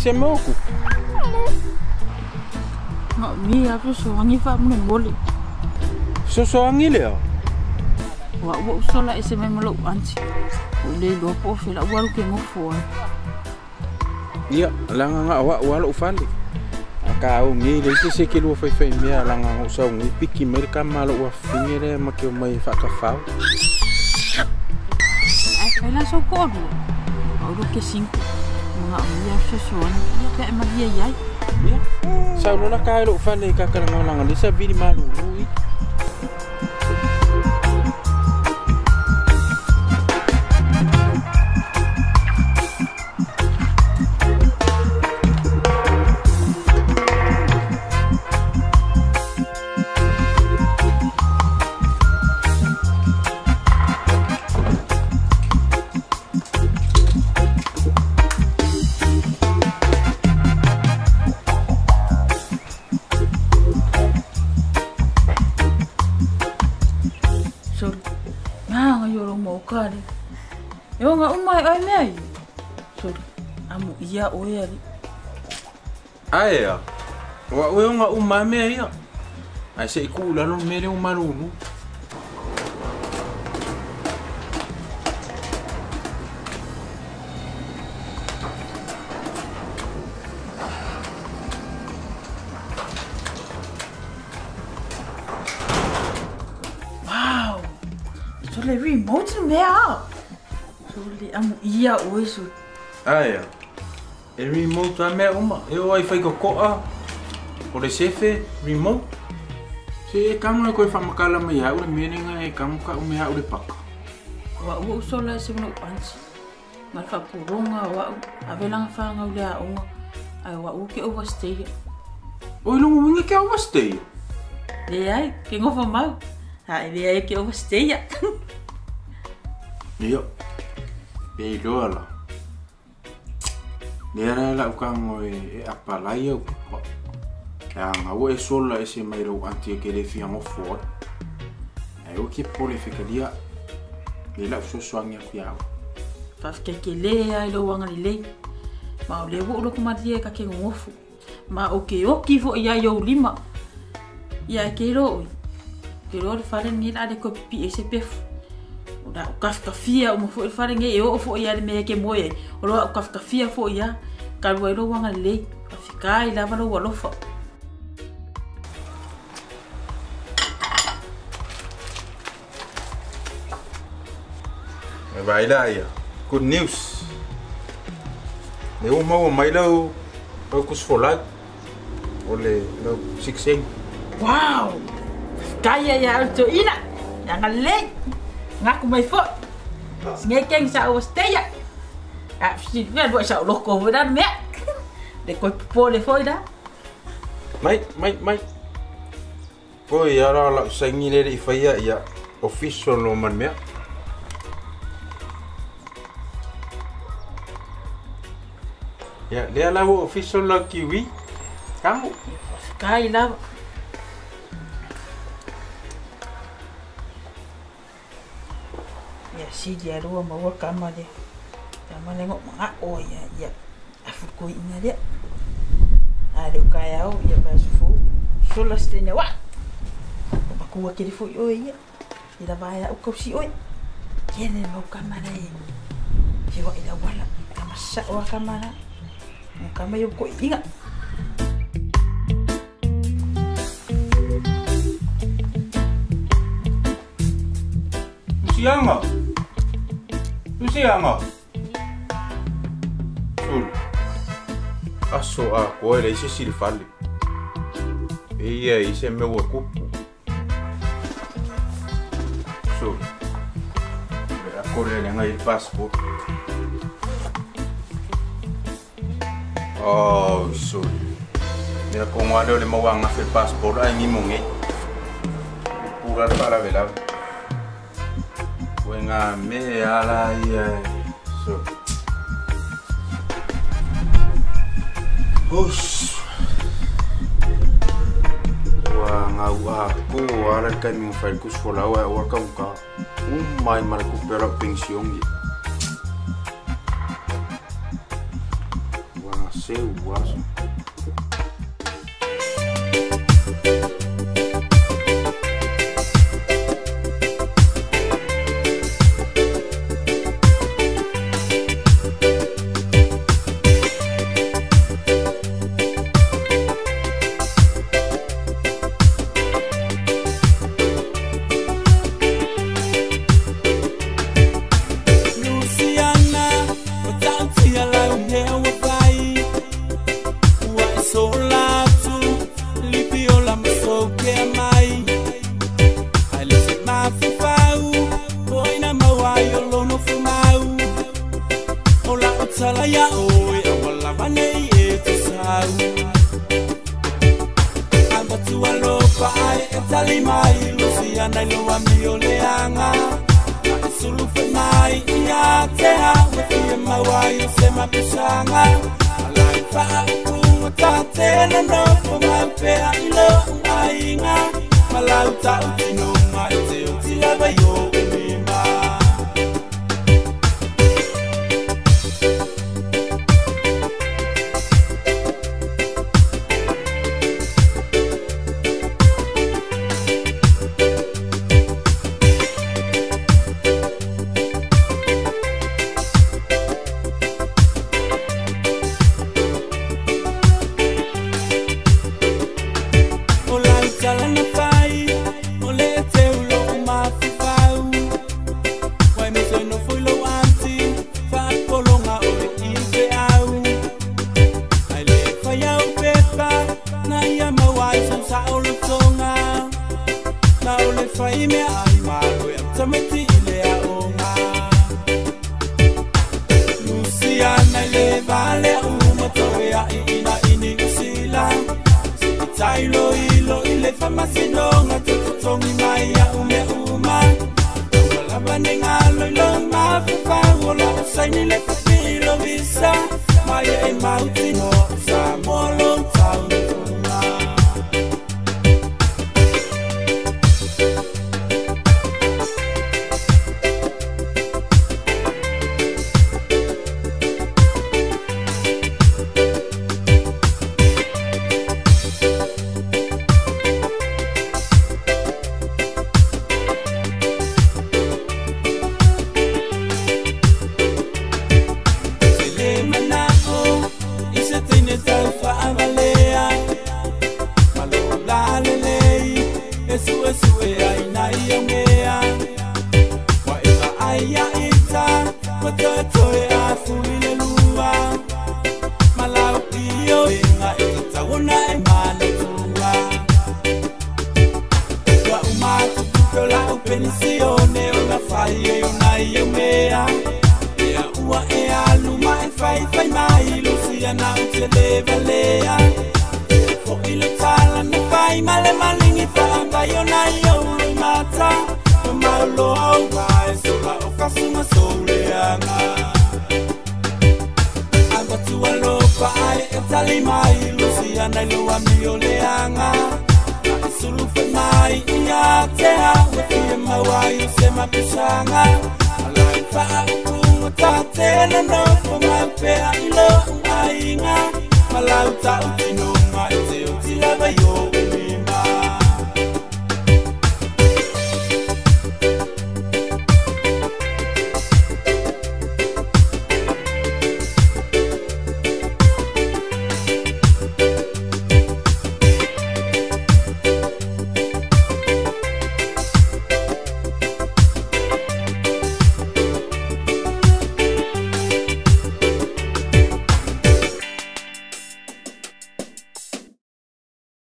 se moku. Nga mi a so angi fa mo mole. So angi le. Wa sola ese me malo anti. Le do po fe la walu ke mo fo. Iya, langa nga wala ufali. Akau ngi le se ke lo fe me langa nga so ngi piki mereka malo wa fingere make mai fa ka fa. Ai fa la so ko do. Oro ke 5. Mga uya so ya ka ma dia yai. Ya. Sa lo na ka lo fali ka ka langa le sa vini malu. Yo nga umai ai mai. Sorry. Amu ia oya ri. Aya. Wa nga umai me ia. Ai se ku la no me le umaru. Wow. So le remote me out. Amu ia oiso. Aya. E remote a me uma. Eu ai fai ko a. O le sefe remote. Se kamu ko fa makala mai ha ure meninga e kamu ka ume ha ure paka. Wa u sola se no pansi. Mal fa puronga wa avela fa nga ule a unga. Ai wa u ke overstay. O lo wingi ke overstay. Le ai ke ngo fa mal. Ha le ai ke overstay ya. Yo. Pero ala. Nera la ukang e apalai o. Ya ngawo e sola ese mai ro anti ke le fiango fo. Ai o ke pole fikalia. Le la so swanga fiao. Fa ke le ai lo wanga le. Ma le wo lo kuma dia ka ke ngofu. Ma o ke o ki fo ya yo lima. Ya ke ro. Ke ro fa le ni la de ko pi ese pef. Da kafia o mo fo fare nge o fo ia me ke moe o lo kafia fo ia ka lo ro wanga le afika ila va lo fa Vai lá ya. Good news. Eu mau mai lo o kus folat. Ole lo 6. Wow. Kaya ya to ina. Yang le ngaku mai fo ngekeng sa ostaya a si nga do sa loko voda me de ko pole foida Mai. Ko ya la sangi le ifaya ya official no man me. Ya, dia la official la kiwi. Kamu kai la ya si dia ro ma wa kama de kama nengok ma oh ya afu ko ina dia ada kaya o ya basufu sola stenya wa aku wa kiri fu o ya ida baya o kopsi oi kene no kama de si wa ida wala kama sa wa kama na kama yo ko inga sianga. Sianga. Sul. Aso a ko ele ise silfali. Iya ise me wa kupu. So. A correr ngai passport. Oh, so. Dia ko ngado le mawanga fe passport ai ngi monge. Pura para vela. Wenga me ala ya. So. Us. Wa ngau aku ala kami file kus folawa wa ka mai ma recupera pensión. Wa seu aso. Salaya oe awala bane e sau Abatu alofa ai etali mai Luciana lo amio leanga Sulu fe mai ia te ha Wefi mawai se mapisanga Alai fa ku ta te na no fo mape ilo ainga Malau ta utino mai te utila ba yo mima Fai me ai malo e tameti le aonga Luciana le vale uma toya ina ini kusila Tailo ilo ile famasino nga tutongi mai ya ume uma Wala baninga lo ilo mafufa wala usaini le filo visa Maya e mautino sa molo taunga Pensione una fai una io mea e a ua e a luma e fai mai Luciana te leva lea fo il tala ne fai male malingi fa vai una io mata ma lo vai sola o casuma soleana aba tu alo fai e tali mai Luciana lo amio leanga sulu fe mai ia te ha Mawai se mapisanga alai fa ku ta te na no fo mape ilo ainga malau ta utino mai te utila ba yo